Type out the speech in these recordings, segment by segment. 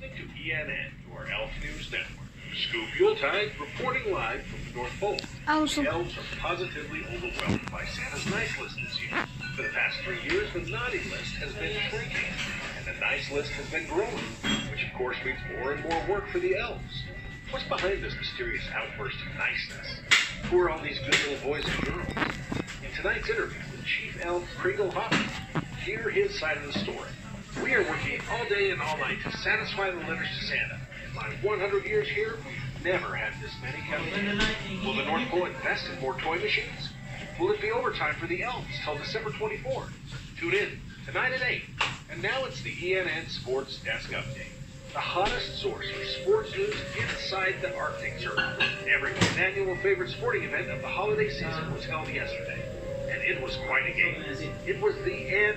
listening to ENN, your Elf News Network. Scoop Yuletide reporting live from the North Pole. Elves are positively overwhelmed by Santa's nice list this year. For the past 3 years, the naughty list has been shrinking, and the nice list has been growing, which of course means more and more work for the elves. What's behind this mysterious outburst of niceness? Who are all these good little boys and girls? In tonight's interview with Chief Elf Kringle Hoppy, hear his side of the story. We are working all day and all night to satisfy the letters to Santa. In my 100 years here, we've never had this many coming in. Will the North Pole invest in more toy machines? Will it be overtime for the elves till December 24th? Tune in tonight at 8. And now it's the ENN Sports Desk Update, the hottest source for sports news inside the Arctic Circle. Everyone's annual favorite sporting event of the holiday season was held yesterday, and it was quite a game. It was the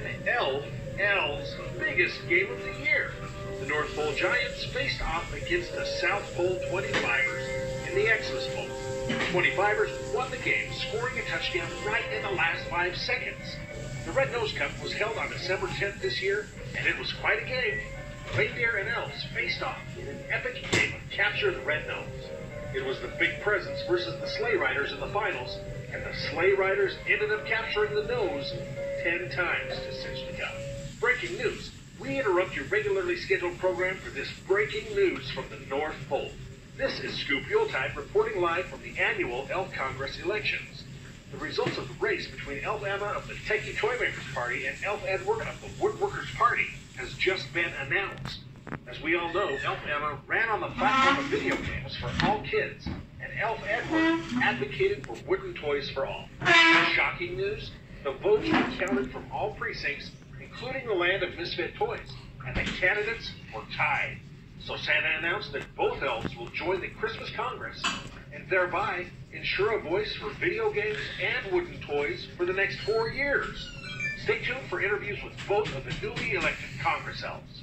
NLL's biggest game of the year. The North Pole Giants faced off against the South Pole 25ers in the Xmas Bowl. The 25ers won the game, scoring a touchdown right in the last 5 seconds. The Red Nose Cup was held on December 10th this year, and it was quite a game. Reindeer and elves faced off in an epic game of Capture the Red Nose. It was the Big Presents versus the Sleigh Riders in the finals, and the Sleigh Riders ended up capturing the nose 10 times to cinch the cup. Breaking news. We interrupt your regularly scheduled program for this breaking news from the North Pole. This is Scoop Yuletide reporting live from the annual Elf Congress elections. The results of the race between Elf Emma of the Techie Toymakers Party and Elf Edward of the Woodworkers Party has just been announced. As we all know, Elf Emma ran on the platform of video games for all kids, and Elf Edward advocated for wooden toys for all. Shocking news, the votes were counted from all precincts, including the land of misfit toys, and the candidates were tied. So Santa announced that both elves will join the Christmas Congress and thereby ensure a voice for video games and wooden toys for the next 4 years. Stay tuned for interviews with both of the newly elected Congress elves.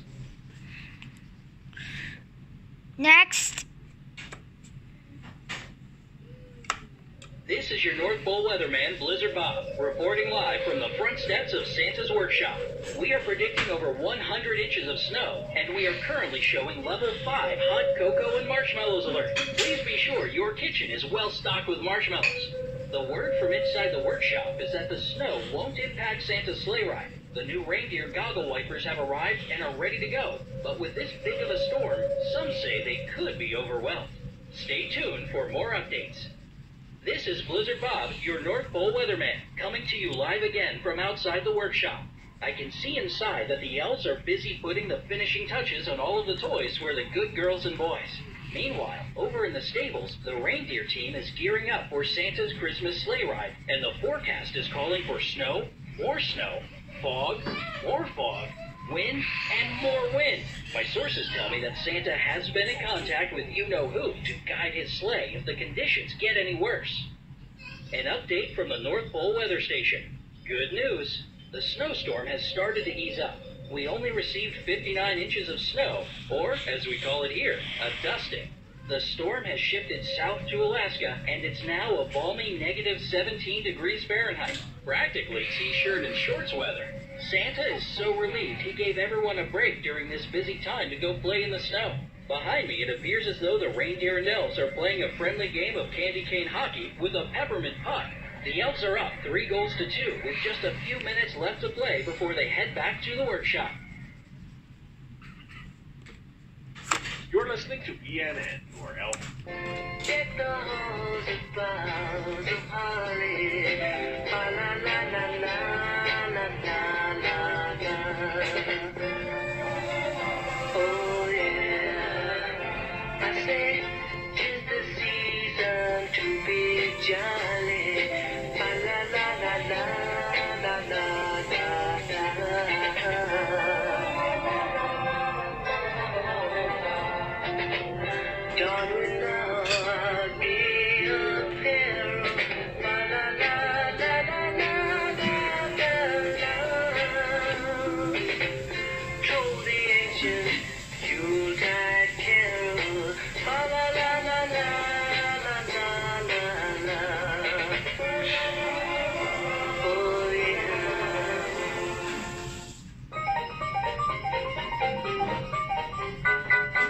Next. This is your North Pole weatherman, Blizzard Bob, reporting live from the front steps of Santa's workshop. We are predicting over 100 inches of snow, and we are currently showing level 5 hot cocoa and marshmallows alert. Please be sure your kitchen is well stocked with marshmallows. The word from inside the workshop is that the snow won't impact Santa's sleigh ride. The new reindeer goggle wipers have arrived and are ready to go, but with this big of a storm, some say they could be overwhelmed. Stay tuned for more updates. This is Blizzard Bob, your North Pole weatherman, coming to you live again from outside the workshop. I can see inside that the elves are busy putting the finishing touches on all of the toys for the good girls and boys. Meanwhile, over in the stables, the reindeer team is gearing up for Santa's Christmas sleigh ride, and the forecast is calling for snow, fog, more fog, wind, and more wind. My sources tell me that Santa has been in contact with you-know-who to guide his sleigh if the conditions get any worse. An update from the North Pole Weather Station. Good news. The snowstorm has started to ease up. We only received 59 inches of snow, or, as we call it here, a dusting. The storm has shifted south to Alaska, and it's now a balmy negative 17 degrees Fahrenheit. Practically t-shirt and shorts weather. Santa is so relieved he gave everyone a break during this busy time to go play in the snow. Behind me, it appears as though the reindeer and elves are playing a friendly game of candy cane hockey with a peppermint puck. The elves are up 3 goals to 2 with just a few minutes left to play before they head back to the workshop. You're listening to ENN, your elf. Deck the halls with boughs of holly. La la la la la la la la. Oh yeah, I say 'tis the season to be jolly. La la la la la la la la. Dawn will now be a peril. La la la la la la la la. Troll the ancient Yuletide carol. La la la la la la la la. Oh yeah.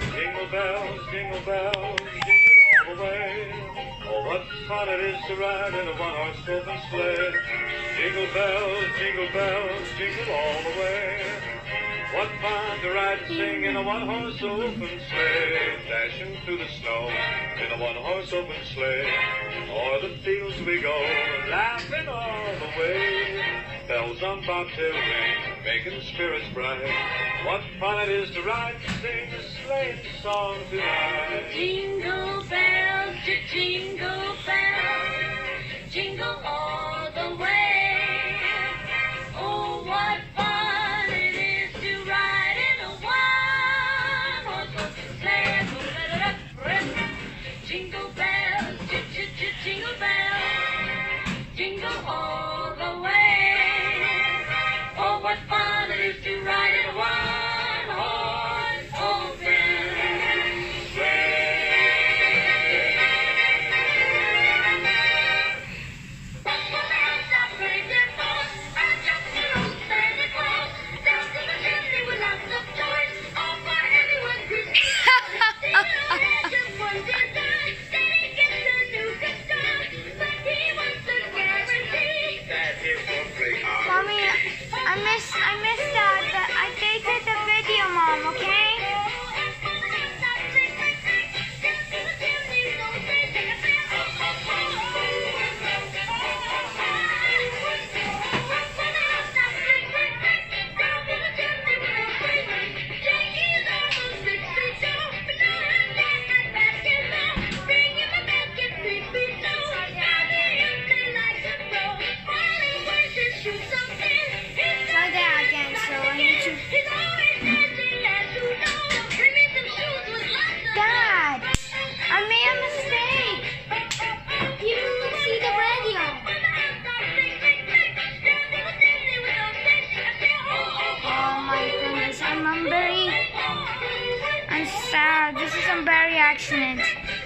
bells, jingle all the way. Oh, what fun it is to ride in a one-horse open sleigh. Jingle bells, jingle all the way. What fun to ride and sing in a one-horse open sleigh. Dashing through the snow in a one-horse open sleigh. O'er the fields we go, laughing all the way. Bells on bobtail ring, making spirits bright. What fun it is to ride and sing a sleighing song tonight. Jingle bells, jingle bells, jingle all the way. Oh, what fun it is to ride in a one-horse open sleigh. Jingle bells, jingle bells, jingle all the way. Oh, what fun it is to ride in a one-horse open sleigh. Mommy, I missed that, but I dated the video, Mom, okay? Try that again, so I need to... Dad, I made a mistake. You didn't see the radio. Oh my goodness, I'm sad. This is a very accident.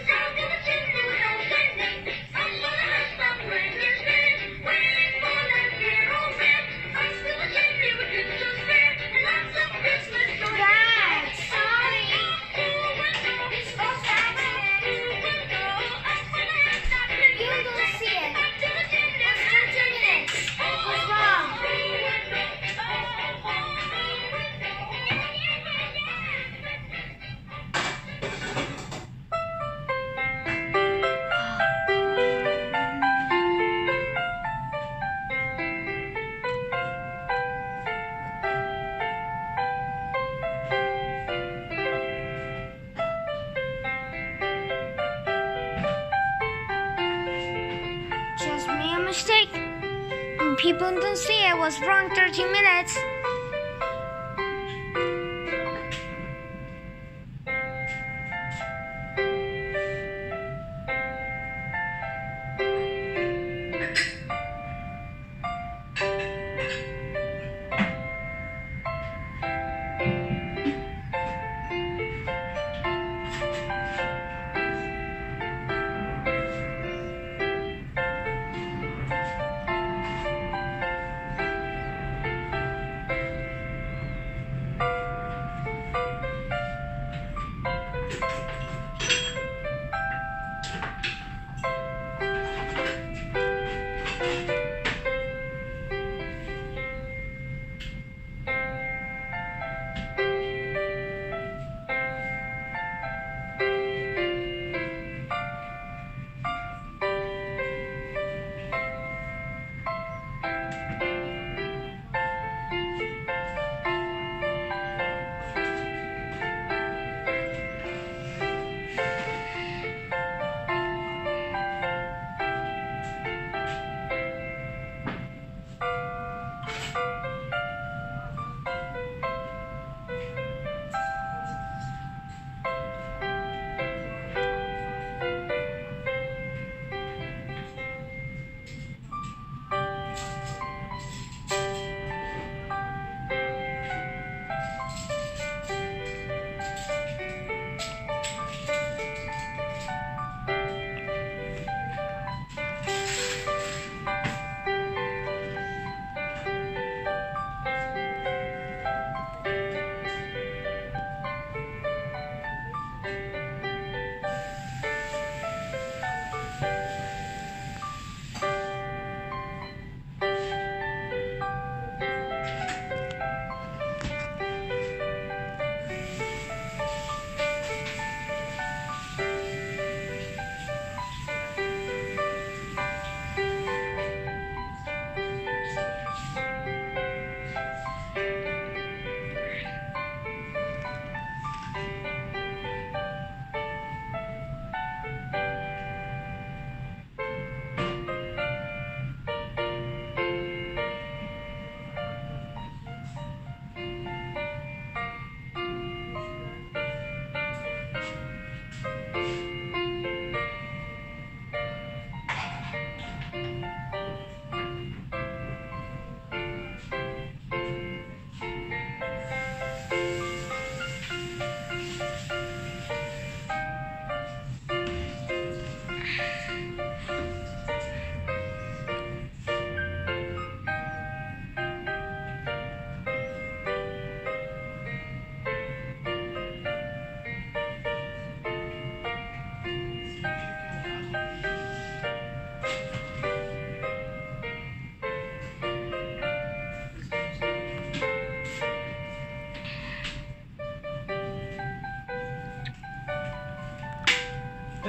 Dad, sorry. You don't see it. What's 2 minutes? What's wrong? Just made a mistake. And people don't see it was wrong 13 minutes.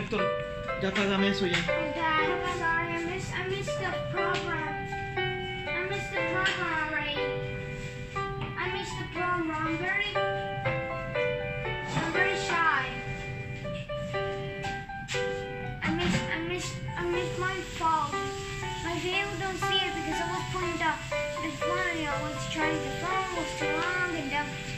Héctor, ya págame eso ya. Oh, Dad, I'm sorry. I missed the program. I missed the program already. I missed the program. I'm very shy. I missed my fault. My video don't see it because I was putting the phone. I was trying the phone was too long and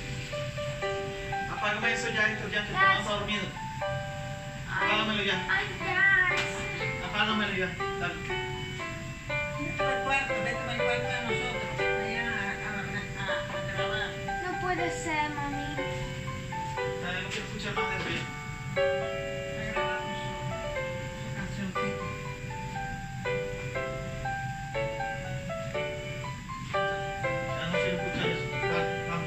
Apágame eso ya, Héctor, ya que te vas a dormir. Apágamelo ya. Ay, Dad. Apágamelo ya. Dale. Vete al cuarto de nosotros. Allá a grabar. No puede ser, mami. Dale, no quiero escuchar más de eso ya. A grabar su cancioncita. Ya no quiero escuchar eso. Dale, vamos.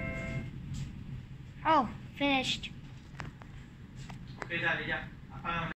Oh, finished. Ok, dale, ya. Apágame.